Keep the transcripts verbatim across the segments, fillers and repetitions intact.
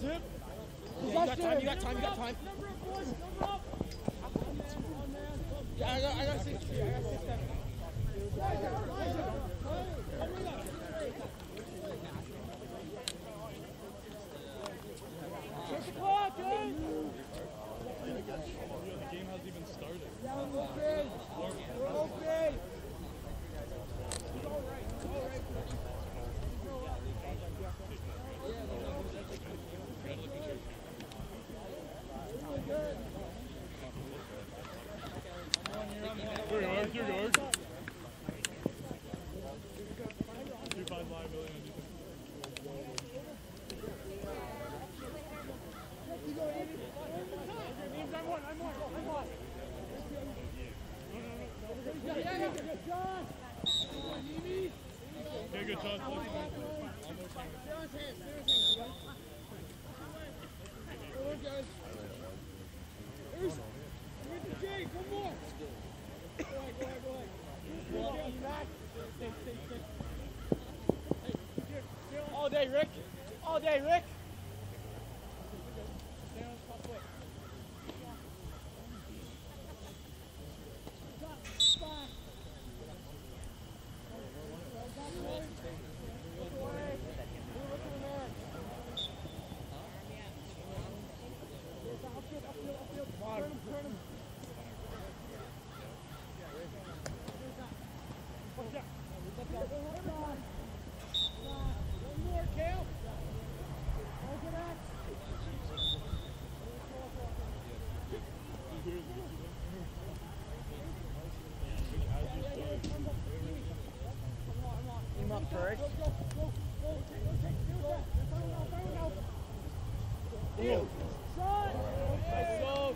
tip. Yeah, you got time, you got time, you got time. Yeah, I got, I got six, I got six, seven. Check the clock, guys. The game hasn't even started. Yeah, we're okay. We're okay. It's all right. It's all right. Here you are, here you are. Two five liability on defense. I'm one, I'm one, I'm one. Yeah, yeah, yeah. Good shot. Okay, good shot. Here's, here's the J, one more. Go ahead, go ahead, go ahead. Here's the back. Stay, stay, stay. All day, Rick. All day, Rick. Stay on the spot quick. Spot. First. Ew. Shot. Nice low.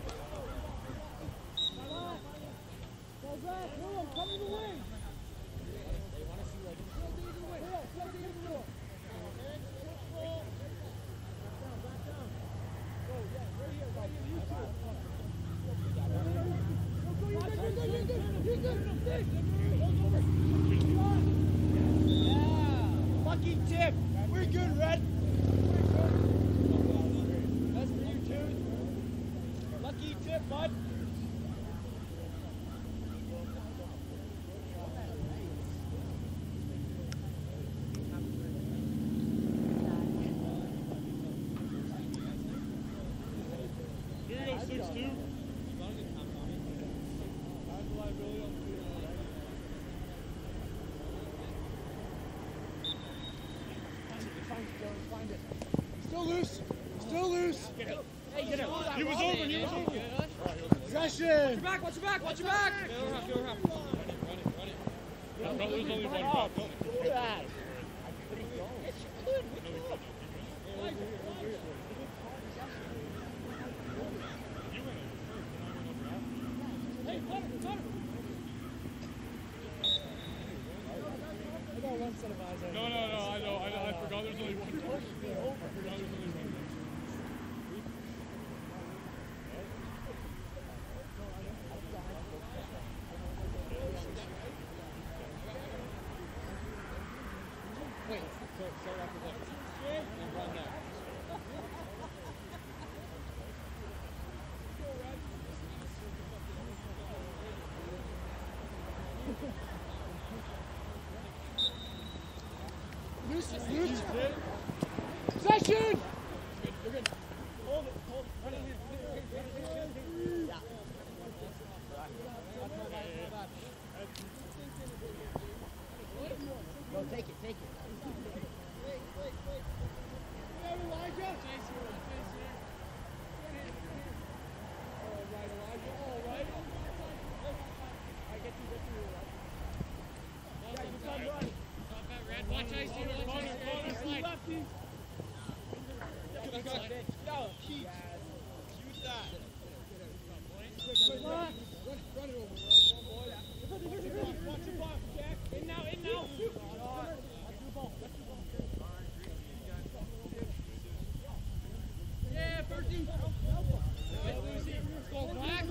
Go back. Willem, come to the wing. They want to see like Still the even wing. Still the even wing. Back down. Go, yeah, right here, right here. You two. Go, go, you're good, you're good, you're good. You're good. Stay. Go, over. Lucky tip. We're good, Red. That's for you, too. Lucky tip, bud. Here you go, six two. That's the liability on the field. Find it. Still loose. Still loose. hey, get it. He was over, he was over. Possession. Watch your back, watch your back, watch your back. Go around, go around. Run it, run it, run it. Yeah, no, there's only one Oh, cop. do that. Hey, Potter, Potter. I got one set of eyes on No, no, no, I know, I know, I forgot there's only one cop. I forgot there's only one cop. Wait, so, so after this. And run that. Loose, loose. Possession. You're good. Hold it, hold it. Run in here. Yeah. Go, take it, take it. Wait, wait, wait. There, Elijah. All right, Elijah. All right. I get you, get you. Yeah, you come right. Watch ice here, watch ice here. Slide. Lefty. Yo, keep. Shoot that. Run, run it over. Watch your box, Jack. In now, in now. Yeah, Bertie. Go back.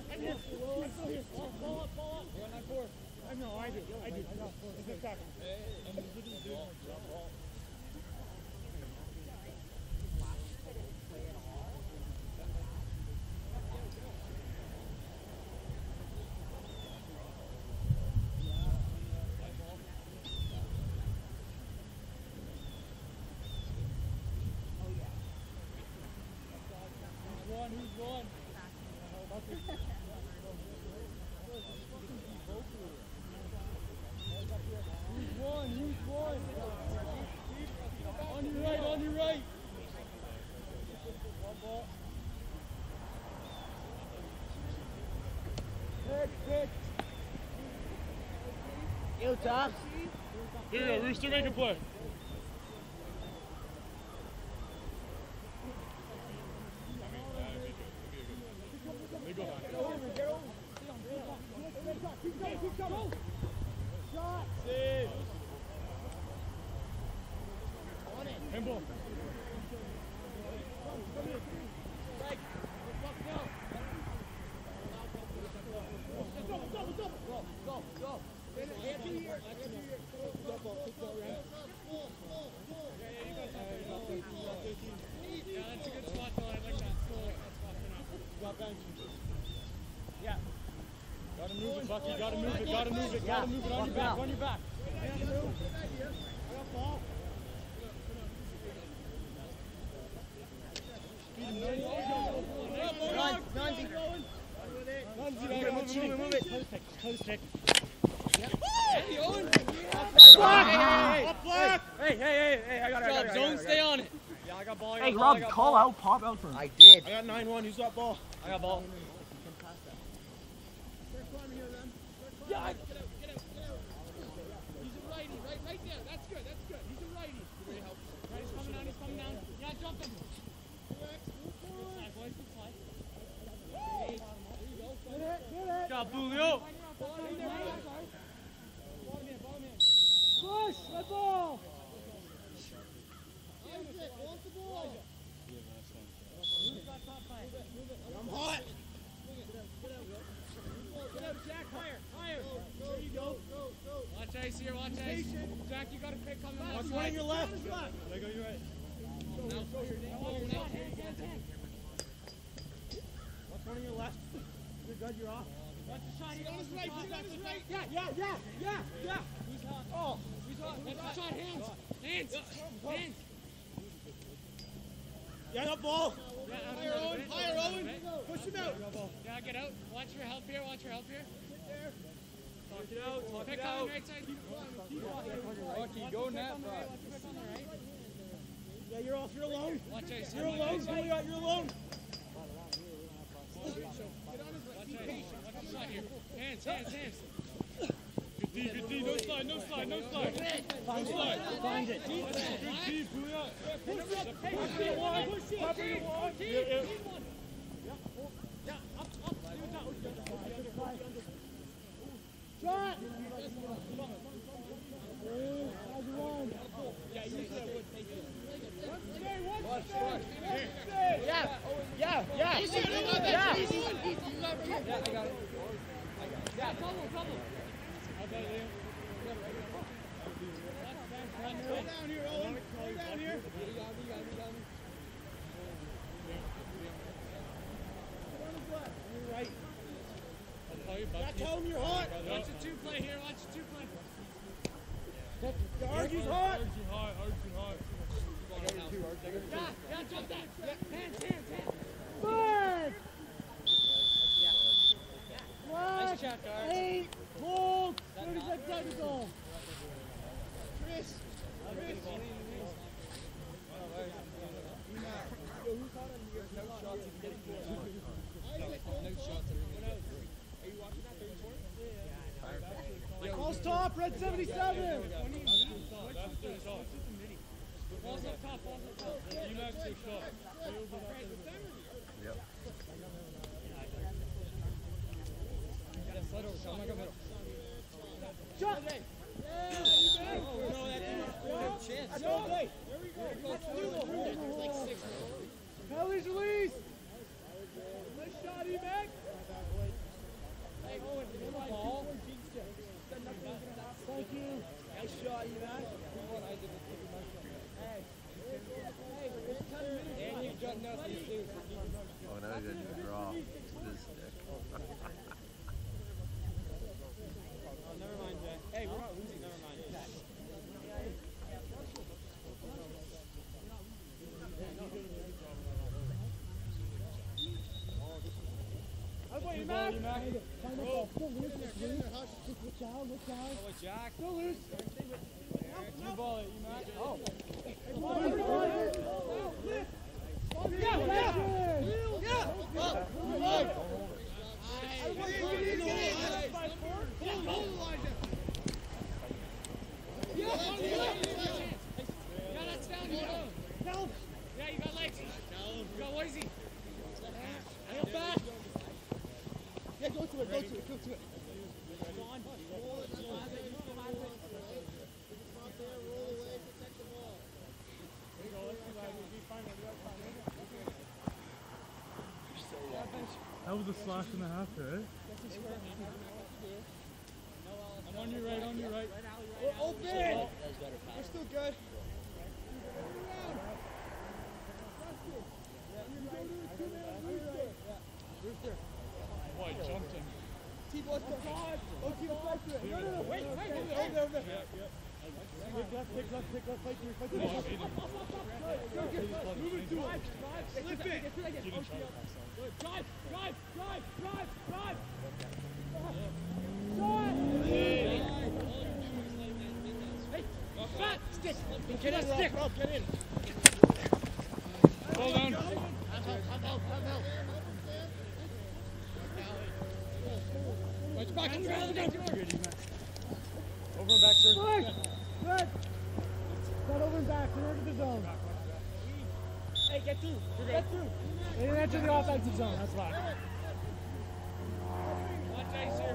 Ball up, ball up. I know, I do, I do. It's a tackle. taps. Here you go, Rooster, make a play. They go back. Save. Handball. Yeah. Gotta move it, Bucky. Gotta move it. Gotta move it. Gotta move it on your back. On your back. Move it, move it, move it. Close stick. Hey, Owen. Up block! Hey, hey, hey, hey, I got it. I got it, I got it, I Zone, got it. stay on it. Yeah, I got ball. I got Hey, ball, I Rob, got call ball. out, pop out for him. I did. I got nine one. Who's got ball? I got ball. Yeah, I, get out, get out, get out. He's a righty, right, right there. That's good, that's good. He's a righty. Right, he's coming down, he's coming down. Yeah, jump him. Slide, boys, good slide. There you go. Good job, Julio. Push, let ball. I'm hot. Get out, Jack, higher, higher. There you go. Watch ice here, watch ice. Jack, you got a pick coming on. What's one on your left? There go, you're right. Now, show your name. Oh, now, hands, hands, hands. What's one on your left? You're good, you're off. Watch the shot. He's on his right, he's on his right. Yeah, yeah, yeah, yeah, yeah. Who's hot? Oh. Who's hot? Watch the shot, hands. Hands. Hands. Yeah, I got ball. Yeah, Higher, Owen, higher, Owen. Push him out. Yeah, get out. Watch your help here, watch your help here. Talk it out, talk Pick it on out. the right side. Rocky, go net Watch front. the pick on the right. Yeah, you're off, you're alone. Watch ice. You're alone, Julia, you're alone. Watch ice. Watch the shot here. Hands, hands, hands. Good D, good D. No slide, no slide, no slide. No slide. Find it. Good D, Julia. Push up, push it, push it. Cover it. Yeah, yeah. Shot. Yeah, yeah, yeah. Yeah. Yeah, double, double. Go down here, Owen. Go down here. You're right. Yeah, tell him you're hot. Watch the two play here, watch the two play. The Argy's hot. Argy hot, Argy hot. Yeah, yeah, jump that. Yeah, hands, hands, hands. Five. Nice shot, guys. Eight. Hold. thirty-six technical. Chris. Chris. Ball's top, red seventy-seven. Balls up top, balls up top. You max your shot. Yep. Shot. Kelly's release. Nice shot, E-Mac. Hey, Owen, ball. Thank you. Nice shot, E-Mac. Hey. Hey, and you've done nothing too. Oh, now he's gonna draw this stick. Oh, never mind, Jay. Hey, we're not losing. Never mind. How about you, Mac? Jack. Go loose. You ball it, you Mac. Oh. Yeah, yeah. Yeah. was a slash and a half there. I'm on your right, on your right. We're open! We're still good. Oh, I jumped him. T-boy's the hard. Oh, T-boy's right there. No, no, no. Wait, wait, wait. Over there, over there. Yeah, yeah. Pick left, pick left, pick left. Fight through, fight through. Oh, I hate him. Move it to him. Slip it. Didn't try to pass out. Drive, drive, drive, drive, drive. Hey. Fat stick. Get in, stick. Rob, get in. Fall down. Have help, have help, have help. It's back on the ground. Over and back, sir. Good. Good. Not over and back. Get into the zone. Hey, get through. Get through. They didn't enter the offensive zone. That's why. Watch ice here.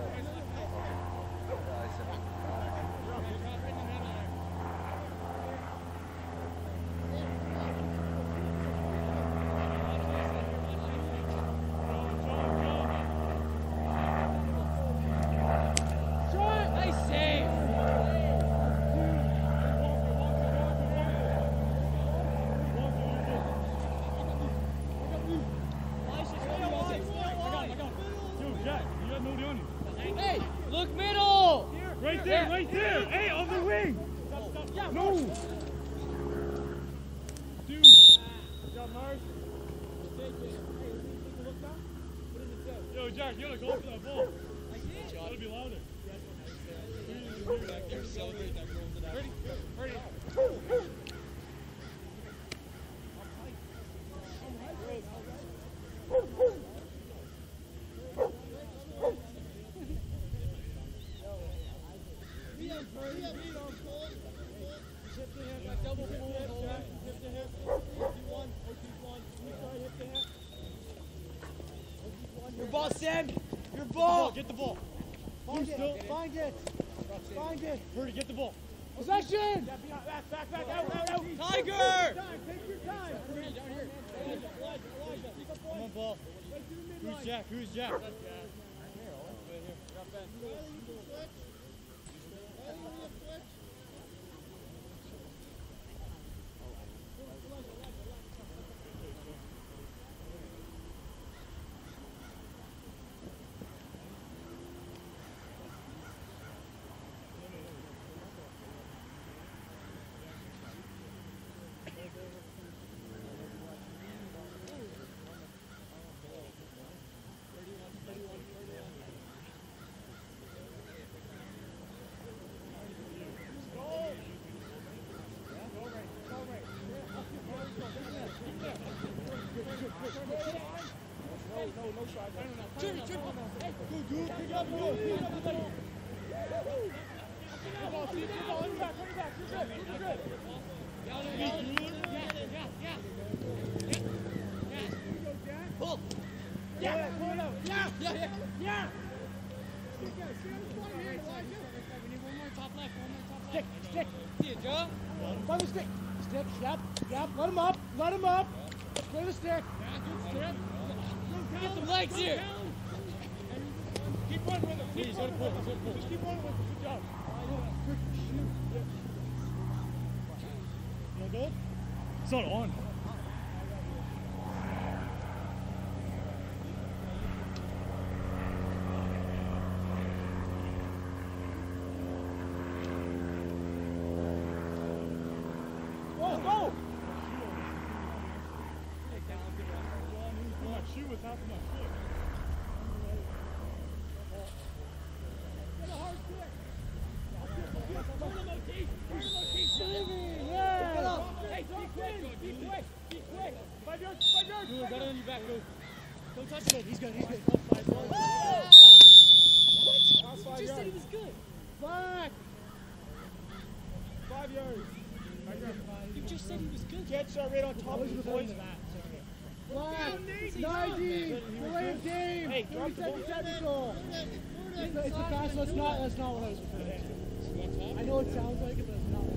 Right there, right there! Hey, on the wing! No! Dude! Good job, Mars. Yo, Jack, you gotta go for that ball. Gotta be louder. Back there celebrating that goal to that. Ready? Ready? Your ball, Sam. Your ball. Get the ball. Find it. Find it. Find it. Purdy, get the ball. Possession. Back, back, back. Out, out, out. Tiger! Take your time. Come on, ball. Who's Jack? Who's Jack? Stick, stick. Find the stick. Stick, yep, yep. Let him up, let him up. Clear the stick. Get some legs here. Keep running with him. He's gonna pull, he's gonna pull. Just keep running with him. Good job. You good? It's not on. Go, go. My shoe was half of my foot. Got it on your back, go. Don't touch it. He's good. He's good. What? You just said he was good. Back. Five yards. You just said he was good. Get shot right on top of the points. Black. ninety. Delay of game. Hey, thirty seconds technical. It's a, it's a pass. That's not. That's not what I was referring to. I know it sounds like it, but it's not.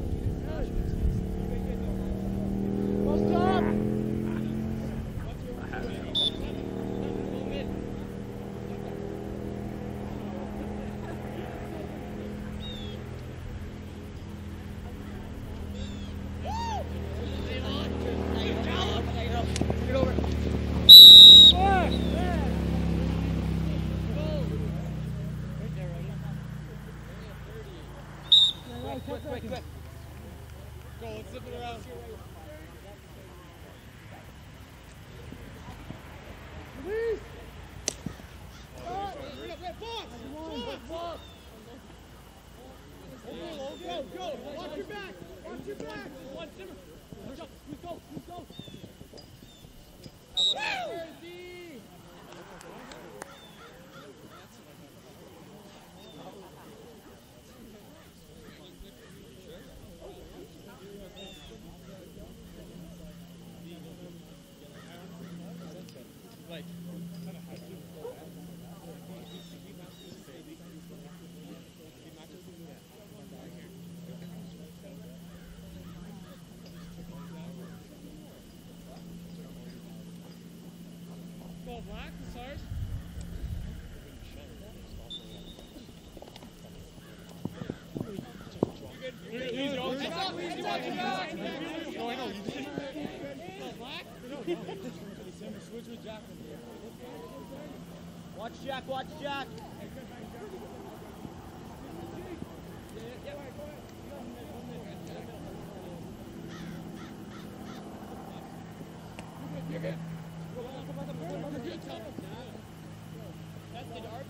Well, stop. Go, let's zip it around. Release! Go, go! Watch your back! Watch your back! One, Zimmer! Let's go! Let's go! Let's go! Like, Go black, Sarge. easy, all Heads up, easy, watch your back. No, I know, you did. Go black. Switch with Jack. Watch Jack, watch Jack. You're good. That's the dart.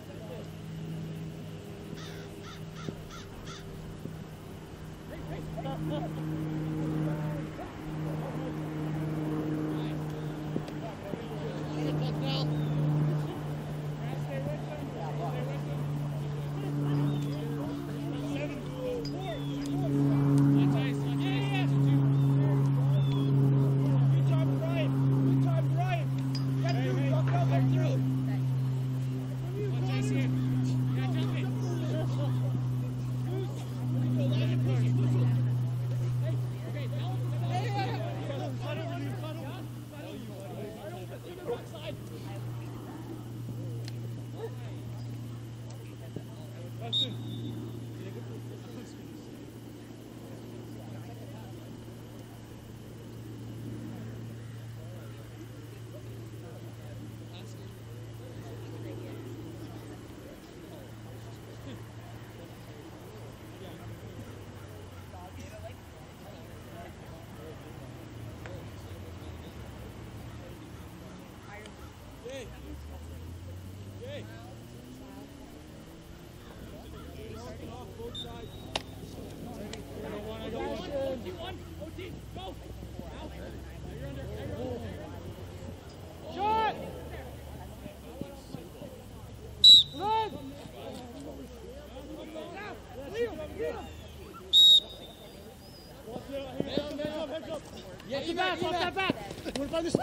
By the stick.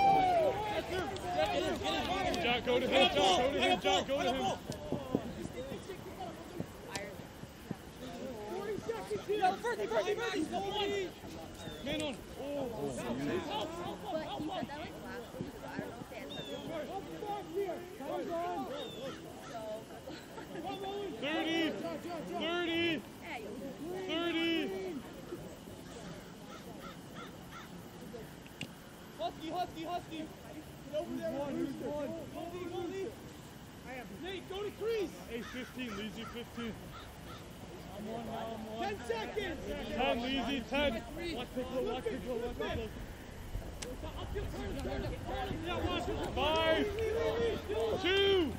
Jack, go to him, Jack, go to him, Jack, go to him. Birdie, birdie, birdie. Man on. Oh, But he said that like last week, so I don't know if they had something. thirty, thirty, thirty. Husky, Husky, Husky. Get over there. One, who's one? Goldie, Goldie. Nate, go to crease. Hey, fifteen, Leezy, fifteen. I'm one now, I'm one. Ten seconds. ten, Leezy, ten. Watch Piccolo, watch Piccolo, watch Piccolo. Five, two.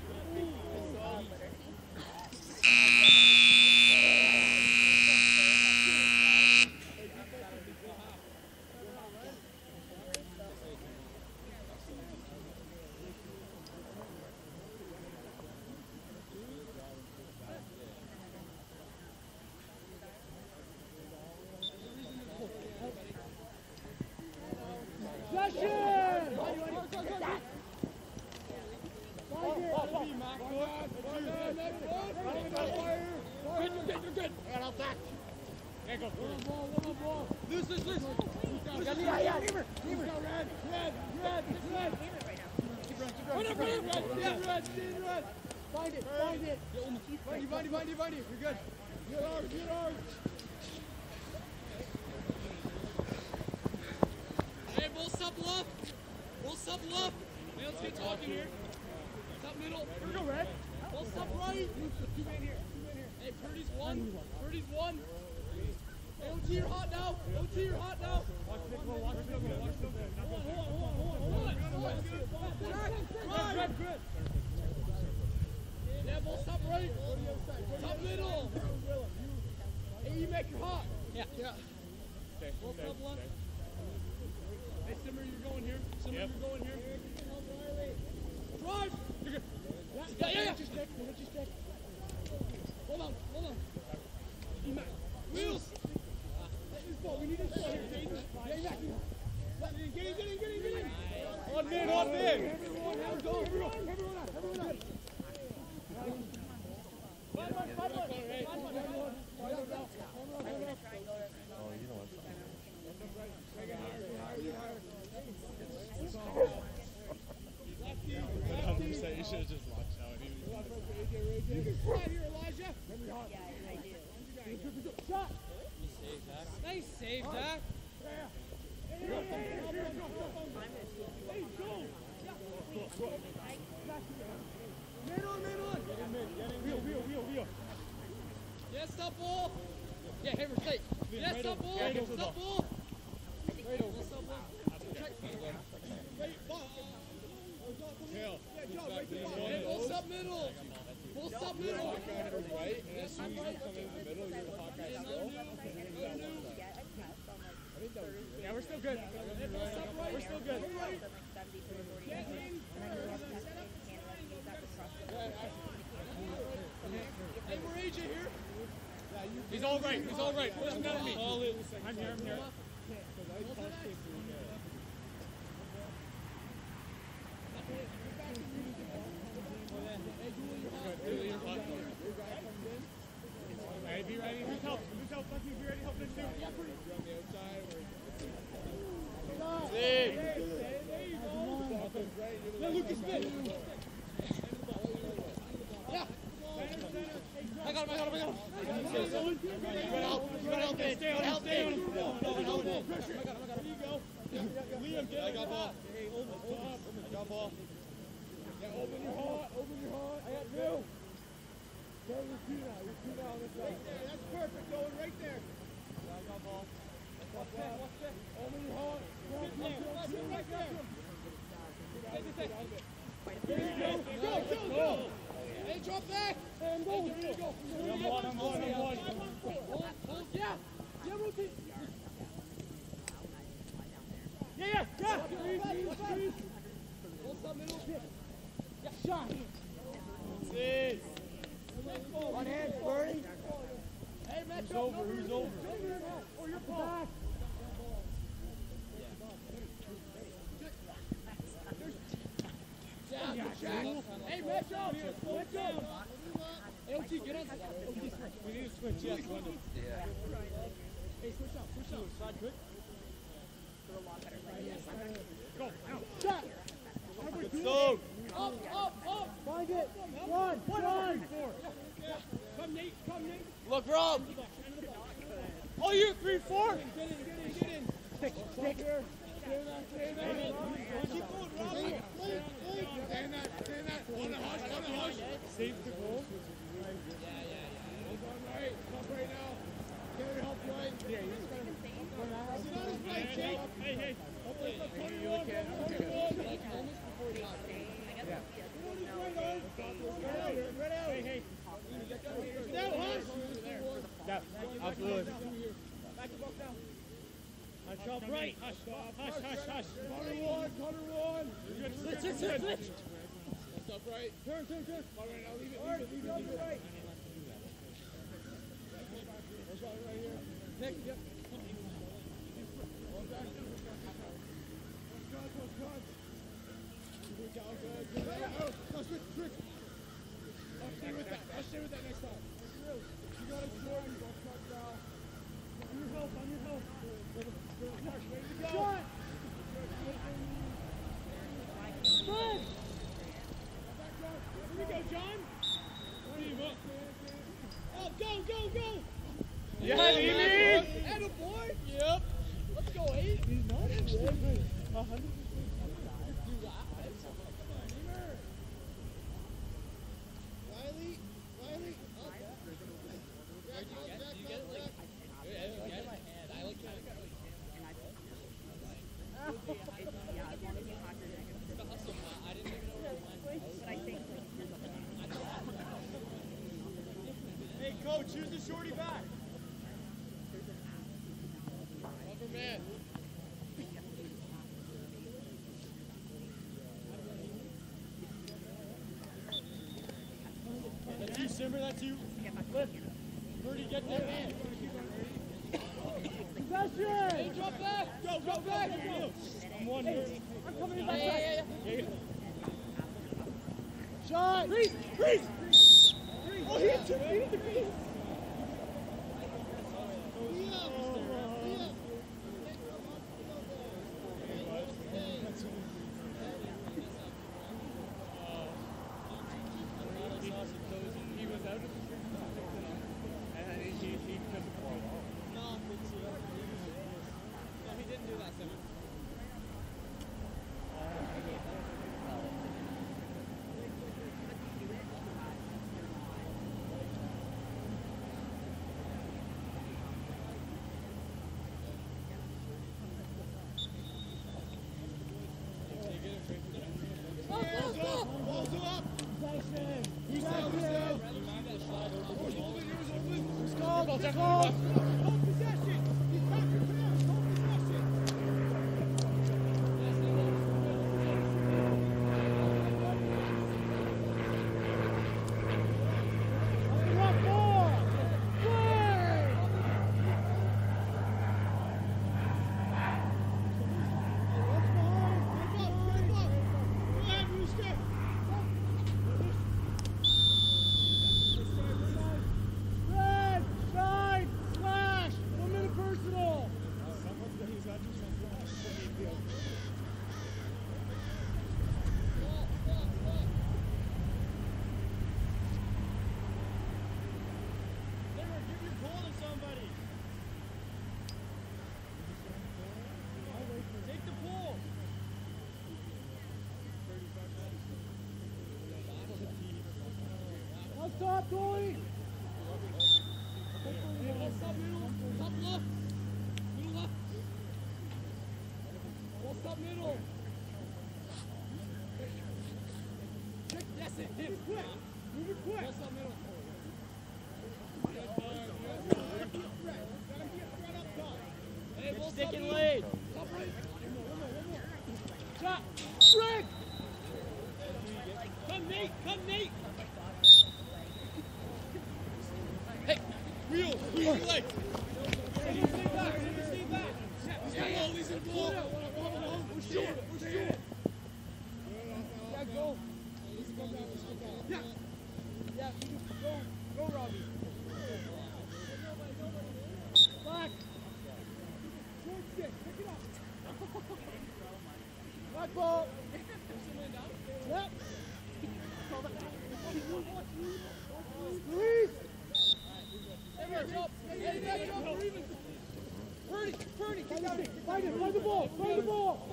Loose, loose, loose. Yeah, yeah, yeah. Red, red, red, red. Run up, run up, red, red, red, red. Find it, find it. Find it, find it, find it, find it. You're good. Get ours, get ours. Hey, we'll supple up. We'll supple up. Hey, let's get talking here. Sup middle. Here we go, Red. We'll sup right. Two men here, two men here. Hey, Purdy's one. Purdy's one. O T, you're hot now. O T, you're hot now. Watch the go, watch the go, watch the go. Hold on, hold on, hold on, hold on. Good, good. Yeah, ball, stop right. Top middle. Hey, you make it hot. Yeah. Yeah. Stay, Ball, stay, stop one. stay. Hey, Simmer, you're going here. Simmer, Yep. you're going here. Drive. You're good. Yeah, yeah, yeah. Let you stick, let you stick. Hold on, hold on. Wheels. Let this ball. We need this ball here, Jaden. Yeah, yeah. Let it in. Get in, get in, get in, get in. On mid, on mid. Everyone, everyone, everyone, everyone up, everyone up. Five one, five one. Five one, everyone. You should have just watched out. You can fly here, Elijah. Yeah, I do. Shot. Nice save, Zach. Man on, man on. Get in mid, get in mid. Wheel, wheel, wheel. Yes, stop ball. Yeah, Hammer, stay. Yes, stop ball. Right over. Stop ball. Right over. Stop ball. Wait, ball. Tail. Yeah, John, right to ball. Hey, ball stop middle. Ball stop middle. Right, and as soon as you come in the middle, you're the hot guy still. Yeah, we're still good. We're still good. Hey, we're A J here. He's all right, he's all right. Push him down to me. I'm here, I'm here. Hey, be ready. Who's help? Who's help? Lucky, be ready to help this too. Hey. Yeah, Lucas, fit. Yeah. I got him, I got him, I got him. You gotta help, you gotta help me. Stay on him, stay on him. No, no, no, no. I got him, I got him. Here you go. Liam, get I got ball. I got ball. Yeah, open your heart, open your heart. I got two. Go with two now, you're two now on this side. That's perfect, going right there. I got ball. What's that? What's that? Open your heart. Go, Sit go, there. go, Sit go, right go. there. Hey, sit there. Go, Go, go, go. Hey, drop back. and go. There you go. I'm one, I'm one, I'm one. Hold, hold, yeah. Yeah, rotate. Yeah, yeah, yeah. Hold stop middle. Yeah, shot. Six. One hand, Birdie. Hey, match Who's up. over, who's over? Or your back. Down, down. Hey, match up. Match up. Hey, O T, get on. O T, switch. We need to switch, yes, Wendell. Hey, switch out, switch out. Side good? Go, out. Shot. Good soak. Up, up, up. Find it. One, one. Come, Nate. Come, Nate. Look, Rob. Oh, you three, four. Get in, get in, get in. Stick, stick. Stay in that, stay in that. Keep going, Rob. Stay in that, stay in that. On the hush, on the hush. Save the goal. Hold on right. Stop right now. Carry help right. Yeah, you just gotta. Sit on his right, Jake. Hey, hey. twenty-one, twenty-one. Right out. Hey, hey. Now, hush. Yeah, absolutely. Back the buck down. Hush up right. Hush, hush, hush, hush. Corner one, corner one. Switch, switch, switch, switch. That's up right. Turn, turn, turn. All right, now leave it, leave it, leave it, leave it. Right. Right here. Nick, yep. Well done. Good, good, good. Good job, good, good. Oh, no, switch, switch. I'll stay with that. I'll stay with that next time. You got it, score. You got it now. On your help, on your help. Mark, ready to go. Shot. Good. Here we go, John. Team up. Oh, go, go, go. Yeah, Amy. And a Coach, use the shorty back. Over man. That's you, Simmer, that's you. Lift. Birdie, get there. Possession! Hey, drop back! Go, go, back! I'm one here. I'm coming in Yeah, back. yeah, yeah, yeah. Shot! Freeze! Freeze! Oh, he hit two feet in the face! He was out of the and then he, he, he took the ball. No, he didn't do that, Simon. Stop going! Stop middle! Stop left! Middle left! Well, stop middle! Check, yes, it hit! Quick! Move it quick! Well, stop middle! Hey, well, Stick stop and middle. lead. Stop right! Shot! Strike! Come, Nate! Come, Nate! Hey! Wheel! Wheel your leg! Stay back! Stay back! Stay low! He's in the ball! We're short! We're short! Yeah, go! Yeah! Yeah, go! Go, Robbie! Back! Short stick! Pick it up! Back ball! Yep! Squeeze! Hey, back up! Hey, back up! We're even! Purdy! Purdy! Find it! Find it! Find the ball! Find the ball!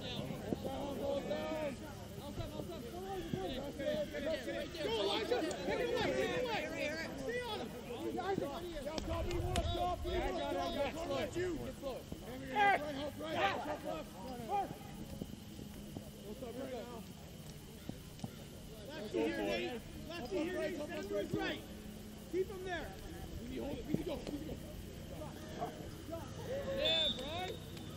Go, Elijah! Take it away! Take it away! Stay on him! Isaac! Down, top, you want to stop, you Yeah, I want got to it, I got it. stop. Slow. Let you. Get slow. Right, help, right, help, help, left. First! Lefty here, Nate. Lefty here, Nate. Stand right, right. Keep him there! We need hold it. We need to go. We need to go. Yeah, Brian.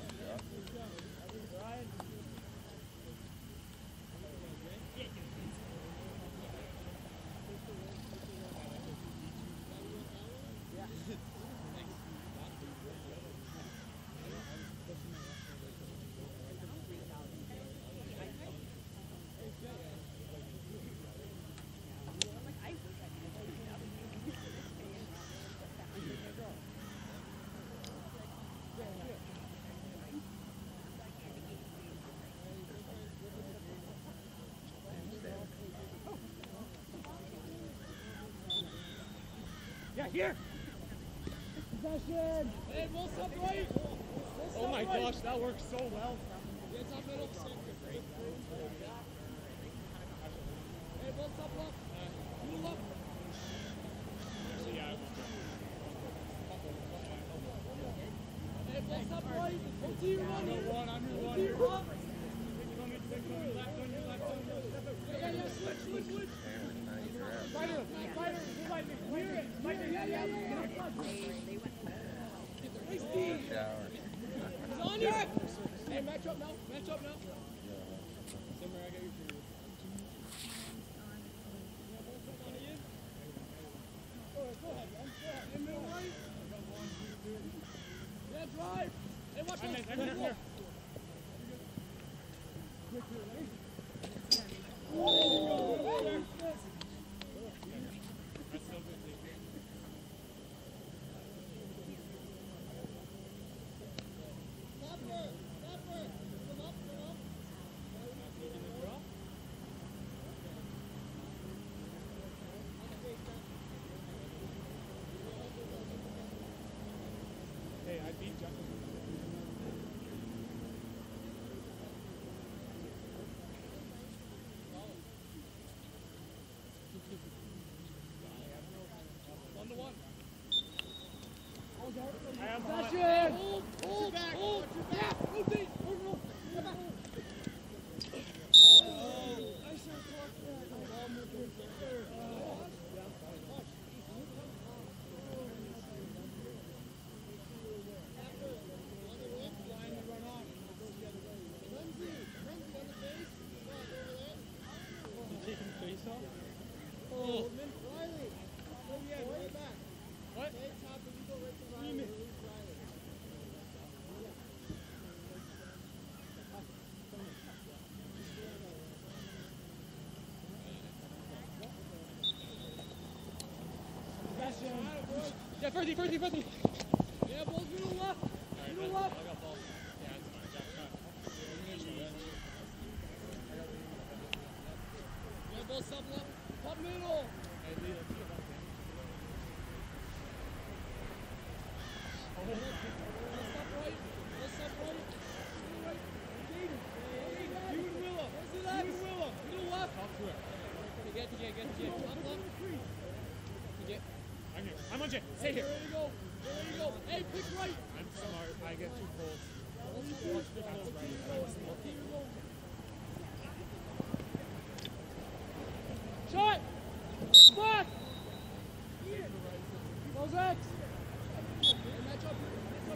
Yeah, here! Possession! Hey, we'll stop right. Oh my gosh, that works so well. Yeah, top middle. Hey, we'll stop left. You left. Hey, we'll stop right. O T your one. I'm your one, I'm your O one. T your one. Take it on me, take it on your left, on your left, on your left. Yeah, yeah, switch, switch, switch. Spider, spider, fight me, clear it, fight me, yeah, yeah, yeah. Nice D. Shower. He's on you. Hey, match up now, match up now. Somewhere I got your food. Go ahead, go ahead, man. Go ahead. In middle right. Yeah, drive. Hey, watch this. I'm here, I'm here. Hey, I beat Justin. One to one. I am Possession! Hold, hold, hold. Yeah, move deep. Move, move. Come back. Yeah, Ferdy, Ferdy, Ferdy. Yeah, ball's middle left. Middle left. I got balls. Yeah, it's fine. Jack's fine. Yeah, ball sub left. Top middle. Hey, Lee, let's get back in. Ball sub right. Ball sub right. Middle right. Jaden. You and Willa. You and Willa. Middle left. Talk to it. Get to Jay, get to Jay. Top left. Jay. I'm here. I'm on Jay. Stay here. There you go. There you go. Hey, pick right. I'm smart. I get two pulls. That's right. Shot! Spot! Those X! Hey, match up. Match up.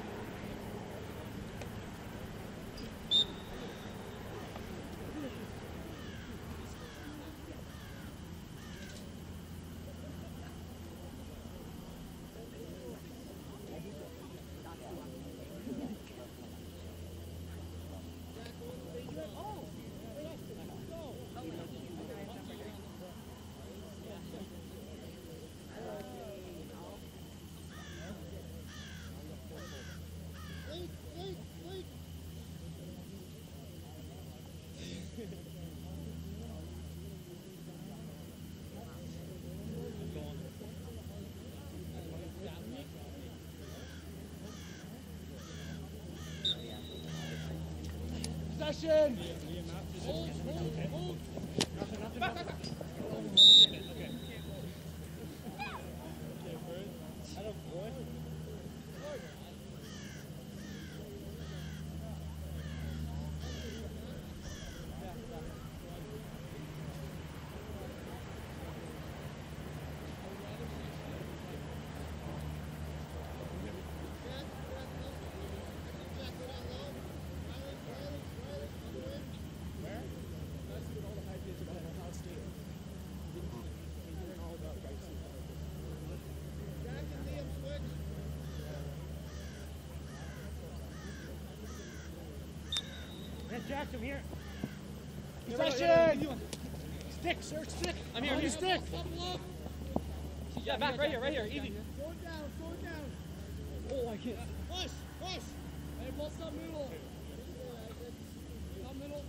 Possession! Hold, hold, hold. Nothing, nothing, Back, nothing. back, back. Okay. Okay, first. I don't boy. Jackson here. Possession! Stick, search stick. I'm here, I'm here. Stick. Yeah, back right here, right here. Easy. Slow it down, slow it down. Oh, I can't. Push, push. Hey, ball stop middle. Stop middle.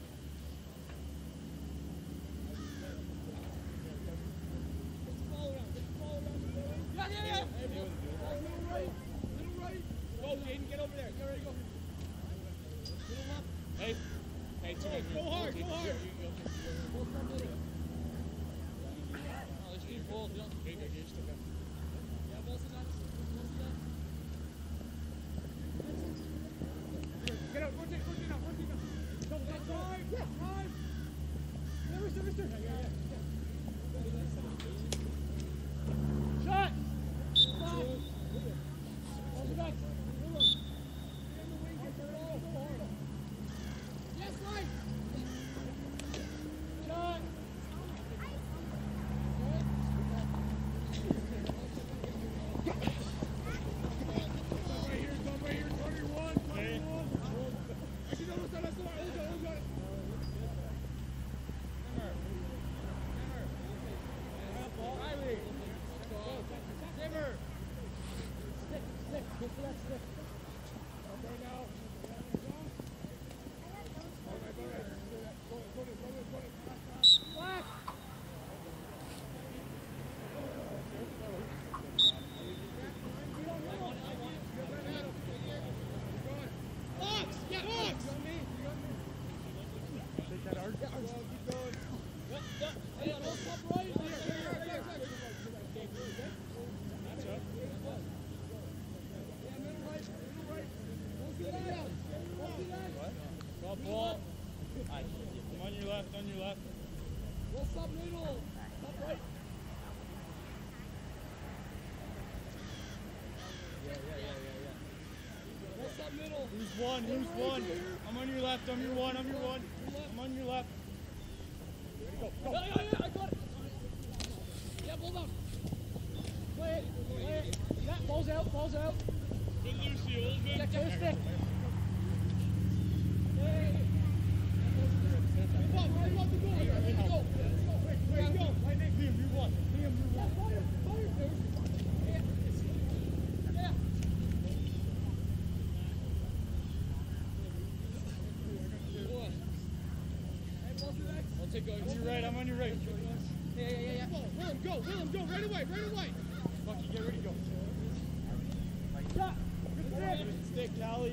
Get the ball around, get the ball around the middle. Yeah, yeah, yeah. Hey, ball, ball middle right, middle right. Go, Jaden, get over there. Get ready to go. Middle left. Hey. Hey, two guys. Go hard, go hard. Ball stop middle. Oh, there's two balls, yeah. Okay, good. You're still good. Yeah, ball sit down. Ball sit down. Get out, rotate, rotate now, rotate now. Go, go, drive, yeah, drive. Yeah, Mister, Mister. Yeah, yeah, yeah. Ball. I'm on your left, on your left. We'll stop middle. Stop right. Yeah, yeah, yeah, yeah, yeah. We'll stop middle. Who's one? Who's one? I'm on your left, I'm your one, I'm your one. I'm on your left. Go, go. Yeah, yeah, yeah, I got it. Yeah, ball down. Play it, play it. Yeah, ball's out, ball's out. Good Lucy, all good. Check your stick. Take go. To your right, I'm on your right. Yeah, yeah, yeah, yeah. Willem, go, Willem, go, right away, right away. Bucky, get ready, go. Yeah, good stick. Good stick, Callie.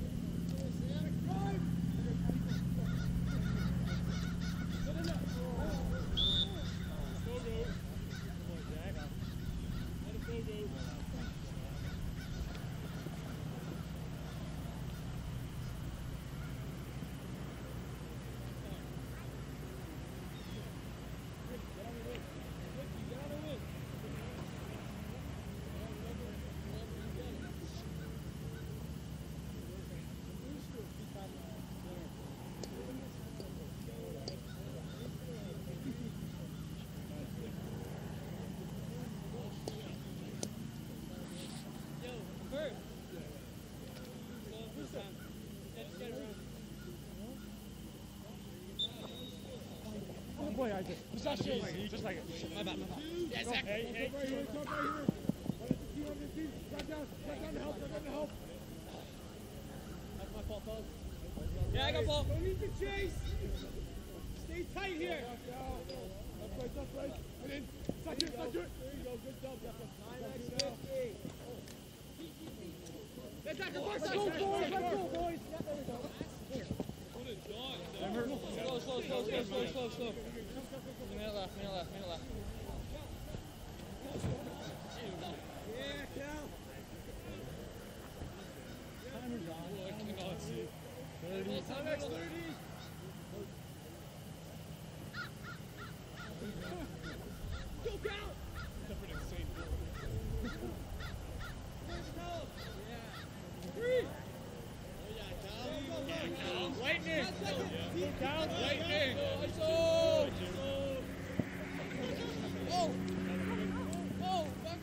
Boy, I just. Possession. Just like it. My bad, my bad. Yeah, Zach. Hey, hey, Right here, top right here. Right down, right down to help, right down to help. That's my fault, folks. Yeah, I got ball. Don't need to chase. Stay tight here. That's right, that's right. And then, second, second. There you go, good job, Becca. Let's go, Let's go, boys, let's go, boys. Yeah, there we go. Slow, slow, slow, slow, slow, slow, slow. Minute left, minute left, minute left. Yeah, Cal. Timer's on. I cannot see. thirty. Next thirty. Go, Cal. That's an insane Three. Lightning. Go down, lightning. Oh! Oh! Oh! Back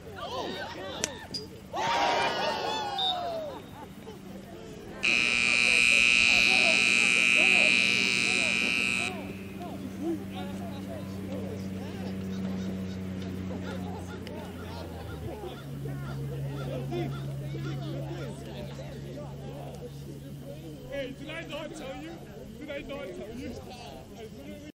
Hey, did I not tell you? Did I not tell you? I literally